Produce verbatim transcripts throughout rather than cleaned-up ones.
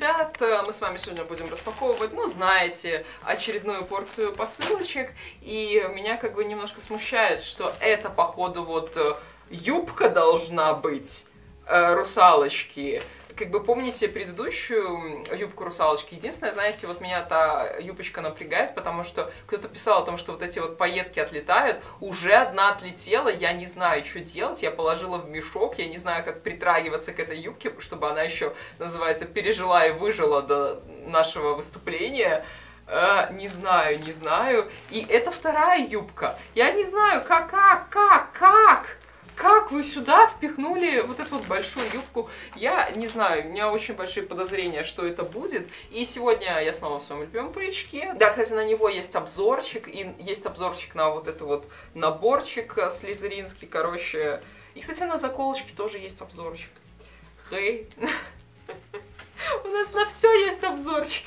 ребят, мы с вами сегодня будем распаковывать, ну, знаете, очередную порцию посылочек, и меня как бы немножко смущает, что это, походу, вот юбка должна быть э, русалочки. Как бы помните предыдущую юбку русалочки? Единственное, знаете, вот меня та юбочка напрягает, потому что кто-то писал о том, что вот эти вот пайетки отлетают. Уже одна отлетела, я не знаю, что делать. Я положила в мешок, я не знаю, как притрагиваться к этой юбке, чтобы она еще, называется, пережила и выжила до нашего выступления. Uh, не знаю, не знаю. И это вторая юбка. Я не знаю, как, как, как, как? Как вы сюда впихнули вот эту вот большую юбку? Я не знаю, у меня очень большие подозрения, что это будет. И сегодня я снова в своем любимом паричке. Да, кстати, на него есть обзорчик. И есть обзорчик на вот это вот наборчик слизеринский, короче. И, кстати, на заколочке тоже есть обзорчик. Хей. У нас на все есть обзорчик.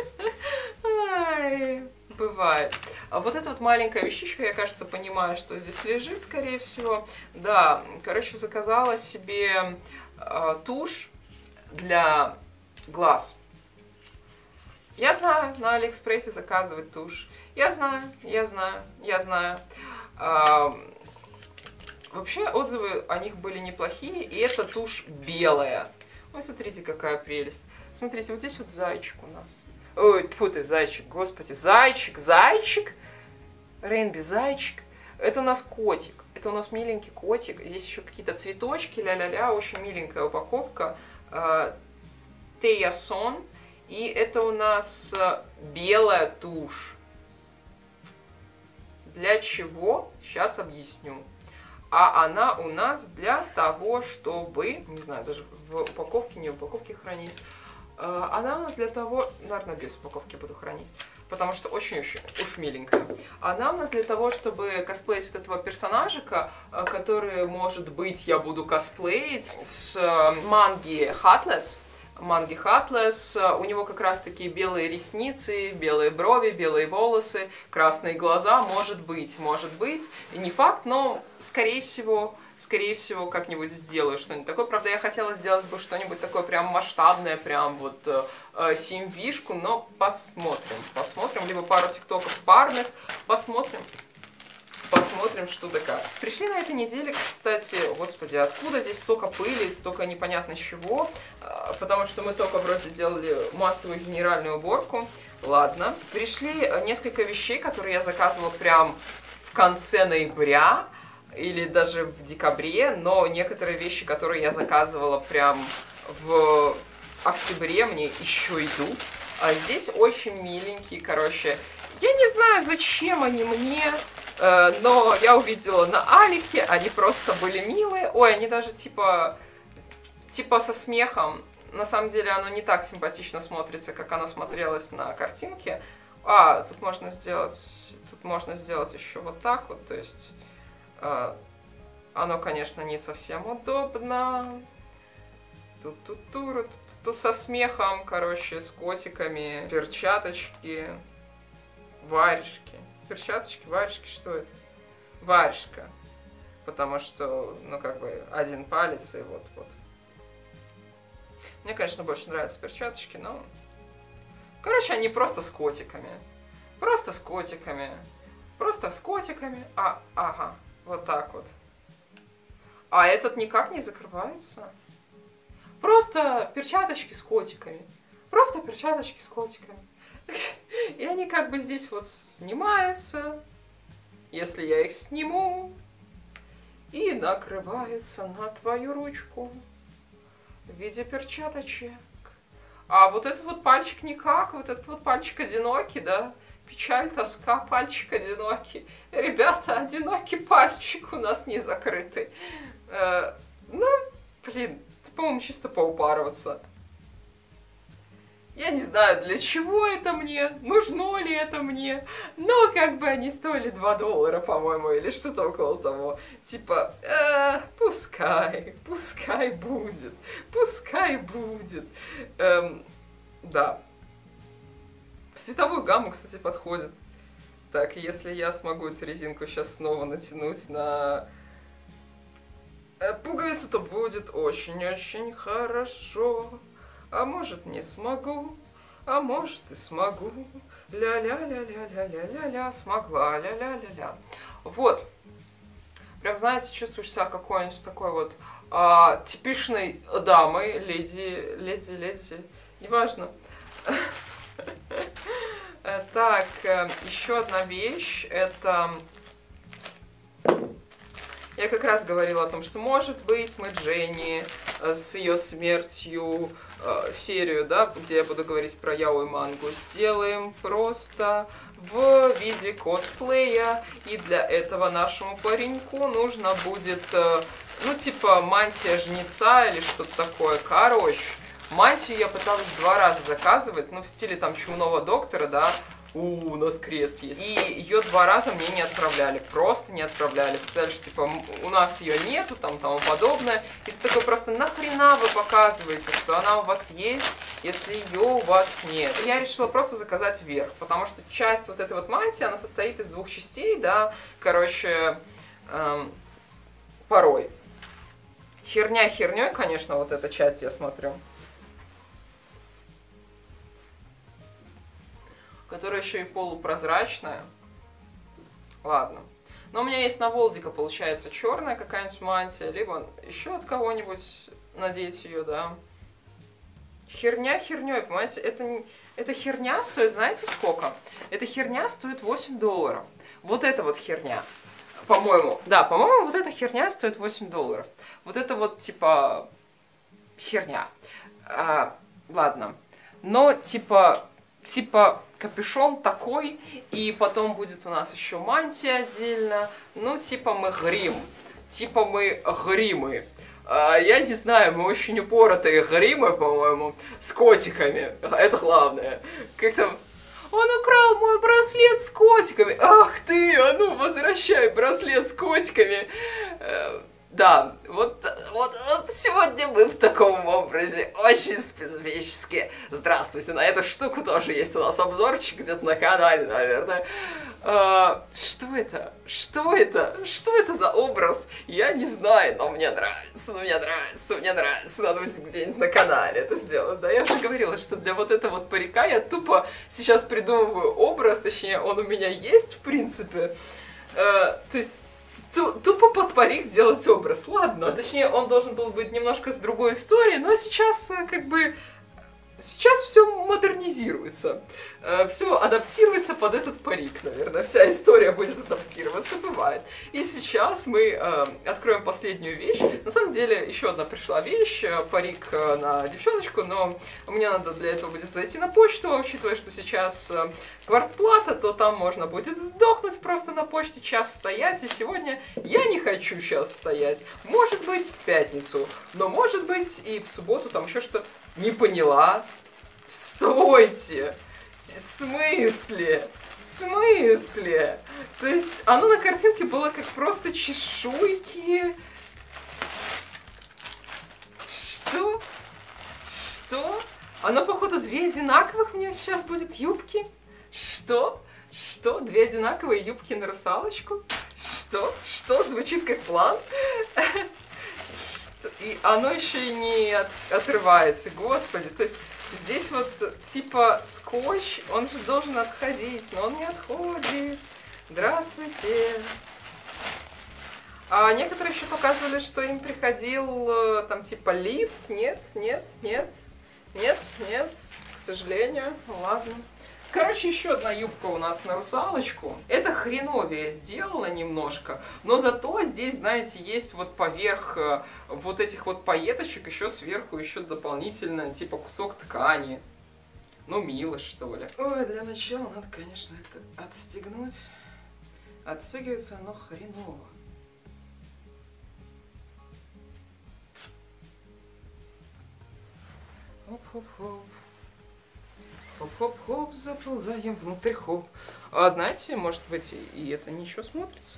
Ай, бывает. А вот эта вот маленькая вещичка, я, кажется, понимаю, что здесь лежит, скорее всего. Да, короче, заказала себе э, тушь для глаз. Я знаю, на Алиэкспрессе заказывать тушь. Я знаю, я знаю, я знаю. А, вообще, отзывы о них были неплохие, и эта тушь белая. Ой, смотрите, какая прелесть. Смотрите, вот здесь вот зайчик у нас. Ой, тьфу ты, зайчик, господи, зайчик, зайчик, Рейнби, зайчик. Это у нас котик, это у нас миленький котик. Здесь еще какие-то цветочки, ля-ля-ля, очень миленькая упаковка. Теясон, и это у нас белая тушь. Для чего? Сейчас объясню. А она у нас для того, чтобы, не знаю, даже в упаковке, не в упаковке хранить. Она у нас для того, наверное, без упаковки буду хранить, потому что очень-очень уж миленькая. Она у нас для того, чтобы косплеить вот этого персонажика, который, может быть, я буду косплеить с манги Heartless. Манги Heartless. У него как раз такие белые ресницы, белые брови, белые волосы, красные глаза. Может быть, может быть. И не факт, но скорее всего... Скорее всего, как-нибудь сделаю что-нибудь такое. Правда, я хотела сделать бы что-нибудь такое прям масштабное, прям вот э, симвишку, но посмотрим. Посмотрим, либо пару тиктоков парных, посмотрим. Посмотрим, что да как. Пришли на этой неделе, кстати, господи, откуда здесь столько пыли, столько непонятно чего, потому что мы только вроде делали массовую генеральную уборку. Ладно. Пришли несколько вещей, которые я заказывала прям в конце ноября, или даже в декабре, но некоторые вещи, которые я заказывала прям в октябре, мне еще идут. А здесь очень миленькие, короче. Я не знаю, зачем они мне, э, но я увидела на Алике, они просто были милые. Ой, они даже типа, типа со смехом. На самом деле оно не так симпатично смотрится, как оно смотрелось на картинке. А, тут можно сделать, тут можно сделать еще вот так вот, то есть... Оно, конечно, не совсем удобно. Тут-тут-тур, тут со смехом, короче, с котиками. Перчаточки, варежки. Перчаточки, варежки, что это? Варежка. Потому что, ну, как бы, один палец и вот-вот. Мне, конечно, больше нравятся перчаточки, но... Короче, они просто с котиками. Просто с котиками. Просто с котиками. А, ага. Вот так вот. А этот никак не закрывается. Просто перчаточки с котиками. Просто перчаточки с котиками. И они как бы здесь вот снимаются. Если я их сниму. И накрываются на твою ручку. В виде перчаточек. А вот этот вот пальчик никак. Вот этот вот пальчик одинокий, да? Печаль, тоска, пальчик одинокий. Ребята, одинокий пальчик у нас не закрытый. Э, ну, блин, это, по-моему, чисто поупарываться. Я не знаю, для чего это мне, нужно ли это мне, но как бы они стоили два доллара, по-моему, или что-то около того. Типа, э, пускай, пускай будет, пускай будет. Эм, да. В цветовую гамму, кстати, подходит. Так, если я смогу эту резинку сейчас снова натянуть на пуговицу, то будет очень-очень хорошо. а может не смогу, а может и смогу. Ля-ля-ля-ля-ля-ля-ля-ля, смогла, ля-ля-ля-ля. Вот. Прям, знаете, чувствуешь себя какой-нибудь такой вот а, типичной дамой, леди, леди, леди, неважно. Так, еще одна вещь, это... Я как раз говорила о том, что, может быть, мы Дженни с ее смертью э, серию, да, где я буду говорить про Яо и Мангу, сделаем просто в виде косплея. И для этого нашему пареньку нужно будет, э, ну, типа, мантия жнеца или что-то такое. Короче, мантию я пыталась два раза заказывать, ну, в стиле там Чумного доктора, да. У, у нас крест есть. И ее два раза мне не отправляли. Просто не отправляли. Сказали, что типа у нас ее нету, там тому подобное. И ты такой просто, нахрена вы показываете, что она у вас есть, если ее у вас нет. И я решила просто заказать вверх, потому что часть вот этой вот мантии, она состоит из двух частей, да, короче, эм, порой. Херня херней, конечно, вот эта часть, я смотрю. Которая еще и полупрозрачная. Ладно. Но у меня есть на Волдика, получается, черная какая-нибудь мантия, либо еще от кого-нибудь надеть ее, да. Херня херней, понимаете? Это, это херня стоит, знаете, сколько? Эта херня стоит восемь долларов. Вот эта вот херня. По-моему, да, по-моему, вот эта херня стоит восемь долларов. Вот это вот, типа, херня. А, ладно. Но, типа, типа... Капюшон такой, и потом будет у нас еще мантия отдельно. Ну, типа мы грим. Типа мы гримы. А, я не знаю, мы очень упоротые гримы, по-моему, с котиками. Это главное. Как там... Он украл мой браслет с котиками. Ах ты, а ну возвращай браслет с котиками. Да, вот, вот, вот сегодня мы в таком образе, очень специфически. Здравствуйте, на эту штуку тоже есть у нас обзорчик где-то на канале, наверное. А, что это? Что это? Что это за образ? Я не знаю, но мне нравится, мне нравится, мне нравится. Надо будет где-нибудь на канале это сделать. Да, я уже говорила, что для вот этого вот парика я тупо сейчас придумываю образ, точнее, он у меня есть, в принципе. А, то есть... Тупо под парик делать образ. Ладно, точнее, он должен был быть немножко с другой историей, но сейчас как бы... Сейчас все модернизируется. Все адаптируется под этот парик, наверное. Вся история будет адаптироваться, бывает. И сейчас мы э, откроем последнюю вещь. На самом деле, еще одна пришла вещь. Парик на девчоночку, но мне надо для этого будет зайти на почту, учитывая, что сейчас квартплата, то там можно будет сдохнуть просто на почте, час стоять. И сегодня я не хочу час стоять. Может быть, в пятницу, но может быть и в субботу там еще что-то. Не поняла? Стойте! В смысле? В смысле? То есть оно на картинке было как просто чешуйки. Что? Что? Оно, походу, две одинаковых мне сейчас будет юбки? Что? Что? Две одинаковые юбки на русалочку? Что? Что? Звучит как план? И оно еще и не от, отрывается, господи. То есть здесь вот типа скотч, он же должен отходить, но он не отходит. Здравствуйте. А некоторые еще показывали, что им приходил там типа лиф. Нет, нет, нет, нет, нет, к сожалению. Ладно. Короче, еще одна юбка у нас на русалочку. Это хреновее сделала немножко, но зато здесь, знаете, есть вот поверх вот этих вот пайеточек еще сверху еще дополнительно, типа кусок ткани. Ну, мило, что ли. Ой, для начала надо, конечно, это отстегнуть. Отстегивается оно хреново. Хоп-хоп-хоп. Хоп-хоп-хоп, заползаем внутрь, хоп. А знаете, может быть, и это ничего смотрится.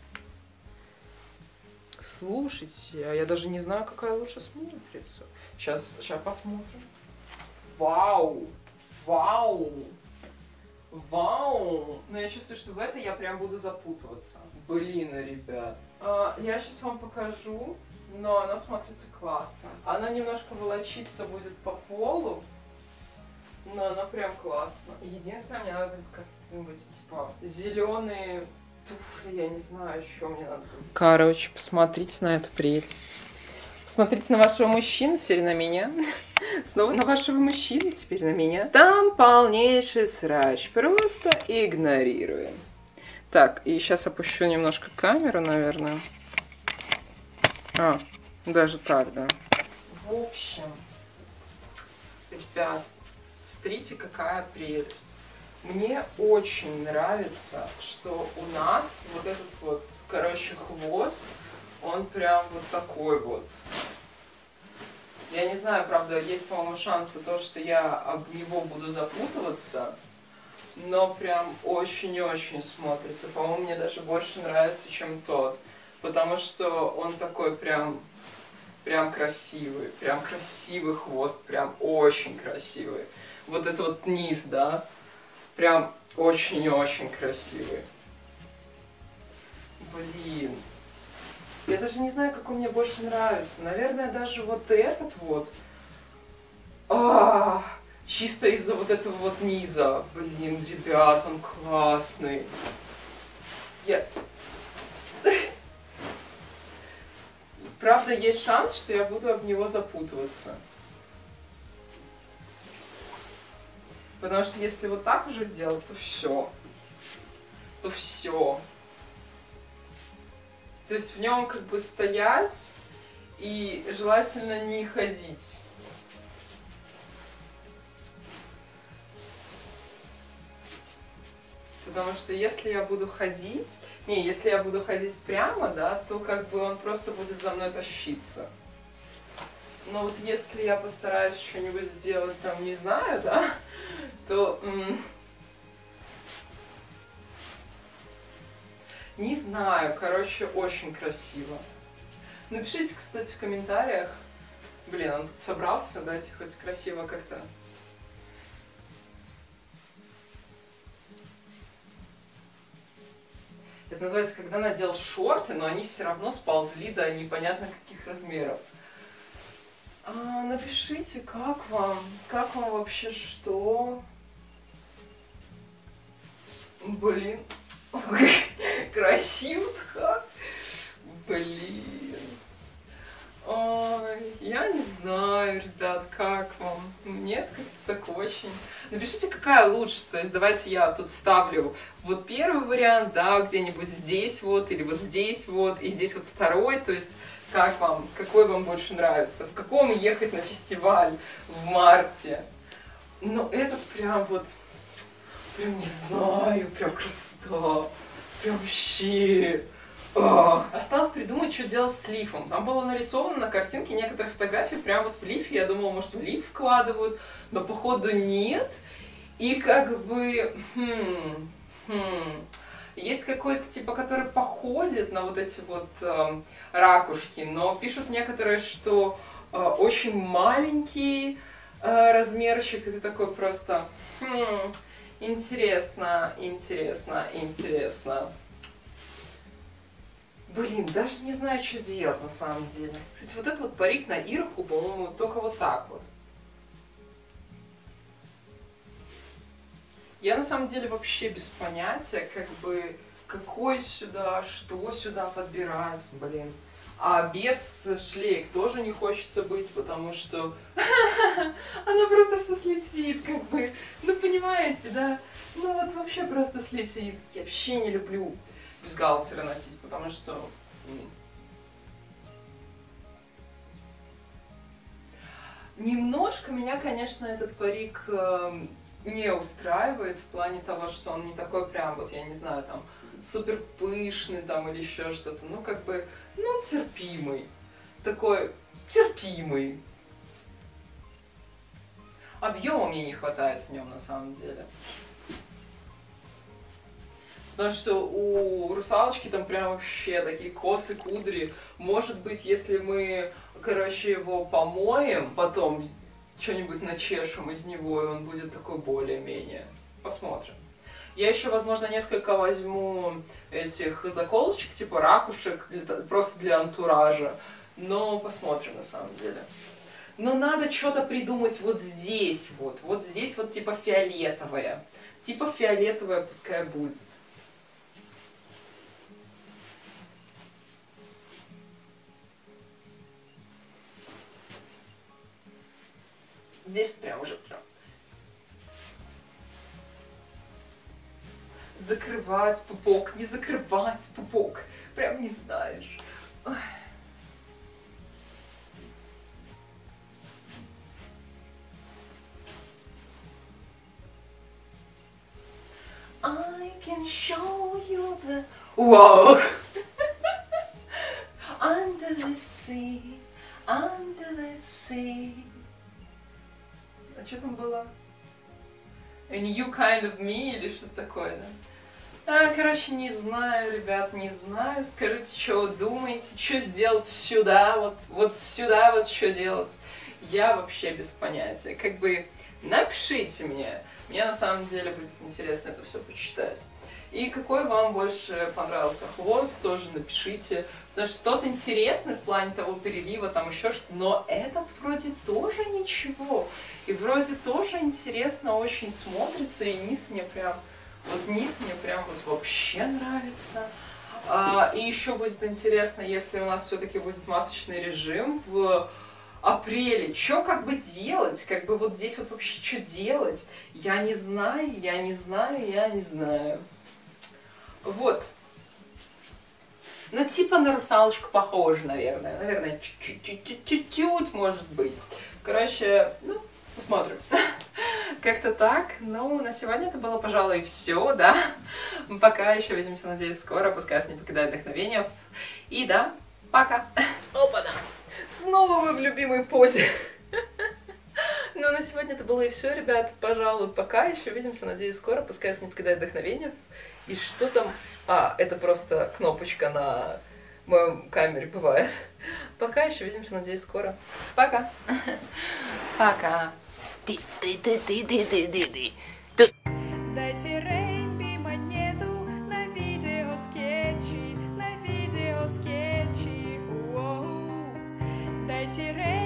Слушайте, а я даже не знаю, какая лучше смотрится. Сейчас, сейчас посмотрим. Вау! Вау! Вау! Но я чувствую, что в это я прям буду запутываться. Блин, ребят. А, я сейчас вам покажу, но она смотрится классно. Она немножко волочиться будет по полу, но она прям классно. Единственное, мне надо будет как-нибудь, типа, зеленые туфли, я не знаю, что мне надо будет. Короче, посмотрите на эту прелесть. Посмотрите на вашего мужчину, теперь на меня. Снова на вашего мужчину, теперь на меня. Там полнейший срач. Просто игнорируем. Так, и сейчас опущу немножко камеру, наверное. А, даже так, да. В общем, ребят, смотрите, какая прелесть. Мне очень нравится, что у нас вот этот вот, короче, хвост, он прям вот такой вот. Я не знаю, правда, есть, по-моему, шансы то, что я об него буду запутываться, но прям очень-очень смотрится. По-моему, мне даже больше нравится, чем тот, потому что он такой прям, прям красивый, прям красивый хвост, прям очень красивый. Вот это вот низ, да, прям очень-очень красивый. Блин. Я даже не знаю, какой мне больше нравится. Наверное, даже вот этот вот. А, чисто из-за вот этого вот низа. Блин, ребят, он классный. Я... Правда, есть шанс, что я буду об него запутываться. Потому что если вот так уже сделать, то все. То все. То есть в нем как бы стоять и желательно не ходить. Потому что если я буду ходить, не, если я буду ходить прямо, да, то как бы он просто будет за мной тащиться. Но вот если я постараюсь что-нибудь сделать там, не знаю, да, то... Не знаю, короче, очень красиво. Напишите, кстати, в комментариях. Блин, он тут собрался, дайте хоть красиво как-то. Это называется, когда надел шорты, но они все равно сползли до непонятно каких размеров. А, напишите, как вам? Как вам вообще что? Блин. Красиво как? Блин. Ой, я не знаю, ребят, как вам? Нет, как-то так очень. Напишите, какая лучше. То есть давайте я тут ставлю вот первый вариант, да, где-нибудь здесь вот, или вот здесь вот, и здесь вот второй. То есть как вам, какой вам больше нравится? В каком ехать на фестиваль в марте? Ну, это прям вот... Прям не знаю, прям красота, прям вообще. А. Осталось придумать, что делать с лифом. Там было нарисовано на картинке некоторые фотографии прям вот в лифе. Я думала, может, в лиф вкладывают, но походу нет. И как бы... Хм, хм, есть какой-то типа, который походит на вот эти вот э, ракушки, но пишут некоторые, что э, очень маленький э, размерчик, и ты такой просто... Хм, интересно, интересно, интересно. Блин, даже не знаю, что делать на самом деле. Кстати, вот этот вот парик на Ирху, по-моему, только вот так вот. Я на самом деле вообще без понятия, как бы, какой сюда, что сюда подбирать, блин. А без шлейк тоже не хочется быть, потому что она просто все слетит, как бы. Ну, понимаете, да? Ну, вот вообще просто слетит. Я вообще не люблю бюстгальтеры носить, потому что... Немножко меня, конечно, этот парик э, не устраивает в плане того, что он не такой прям, вот, я не знаю, там, супер пышный там или еще что-то. Ну, как бы, ну, терпимый. Такой терпимый. Объема мне не хватает в нем на самом деле. Потому что у русалочки там прям вообще такие косы, кудри. Может быть, если мы, короче, его помоем, потом что-нибудь начешем из него, и он будет такой более-менее. Посмотрим. Я еще, возможно, несколько возьму этих заколочек, типа ракушек, для, просто для антуража. Но посмотрим, на самом деле. Но надо что-то придумать вот здесь вот. Вот здесь вот типа фиолетовое. Типа фиолетовое пускай будет. Здесь прям уже прям. Закрывать пупок, не закрывать пупок. Прям не знаешь. Ой. I can show you the... Вау! Under the sea, under the sea. А что там было? A new kind of me или что-то такое, да? А, короче, не знаю, ребят, не знаю. Скажите, что вы думаете, что сделать сюда, вот, вот сюда, вот что делать? Я вообще без понятия. Как бы напишите мне. Мне на самом деле будет интересно это все почитать. И какой вам больше понравился хвост, тоже напишите. Потому что тот интересный в плане того перелива, там еще что-то. Но этот вроде тоже ничего. И вроде тоже интересно очень смотрится. И низ мне прям, вот низ мне прям вот вообще нравится. А, и еще будет интересно, если у нас все-таки будет масочный режим в апреле. Что как бы делать? Как бы вот здесь вот вообще что делать? Я не знаю, я не знаю, я не знаю. Вот. Ну, типа на русалочку похоже, наверное. Наверное, чуть-чуть, может быть. Короче, ну, посмотрим. Как-то так. Ну, на сегодня это было, пожалуй, все, да. Пока, еще увидимся, надеюсь, скоро. Пускай вас не покидает вдохновение. И да, пока. Опа-да. Снова мы в любимой позе. Ну, на сегодня это было и все, ребят. Пожалуй, пока. Еще увидимся, надеюсь, скоро. Пускай вас не покидает вдохновение. И что там? А, это просто кнопочка на моем камере бывает. Пока, еще увидимся, надеюсь, скоро. Пока. Пока. Ты-ты-ты-ты-ты-ты-ты. Дайте Рейнби монету на видео скетчи, на видео скетчи. Дайте Рейнби